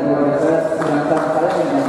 keluarga saya, sedangkan saya yang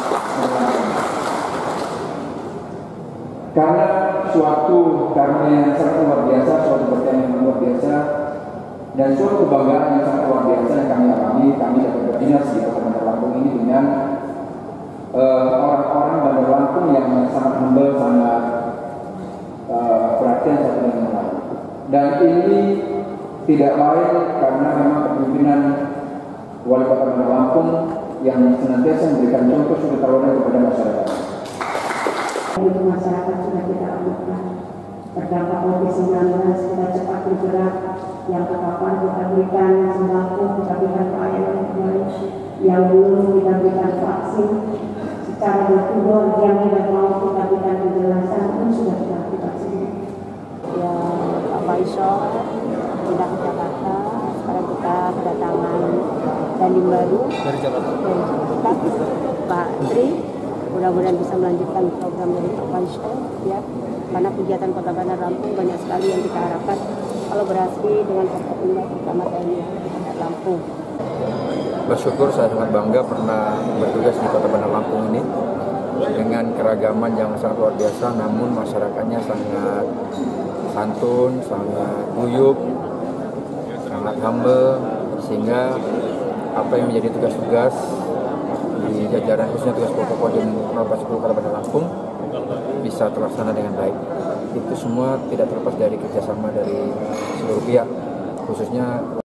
karena suatu karunia yang sangat luar biasa, suatu berkah yang luar biasa, dan suatu kebanggaan yang sangat luar biasa yang kami alami. Kami dapat berdinas di Kota Bandar Lampung ini dengan orang-orang Bandar Lampung yang sangat humble, sangat perhatian satu dengan yang lain. Dan ini tidak lain karena memang kepemimpinan Wali Kota Bandar Lampung yang senantiasa memberikan contoh suri tauladan kepada masyarakat. Untuk masyarakat sudah kita amankan terdampak COVID-19, kita cepat bergerak. Yang terpapar kita berikan sembako, kita berikan pelayanan terbaik. Yang belum kita berikan vaksin secara bertahap, yang tidak mau kita berikan penjelasan pun sudah kita vaksin. Ya, Pak Faisal pindah ke Jakarta. Sekarang kita kedatangan Dandim baru dari Jakarta. Pak Tri, mudah-mudahan bisa melanjutkan program dari Pak Faisal, ya. Karena kegiatan Kota Bandar Lampung banyak sekali yang kita harapkan kolaborasi dengan Forkopimda terutama TNI Bandar Lampung. Bersyukur saya sangat bangga pernah bertugas di Kota Bandar Lampung ini dengan keragaman yang sangat luar biasa, namun masyarakatnya sangat santun, sangat guyup, sangat humble, sehingga apa yang menjadi tugas-tugas di jajaran khususnya tugas pokok di 10 Kota Bandar Lampung bisa terlaksana dengan baik. Itu semua tidak terlepas dari kerjasama dari seluruh pihak, khususnya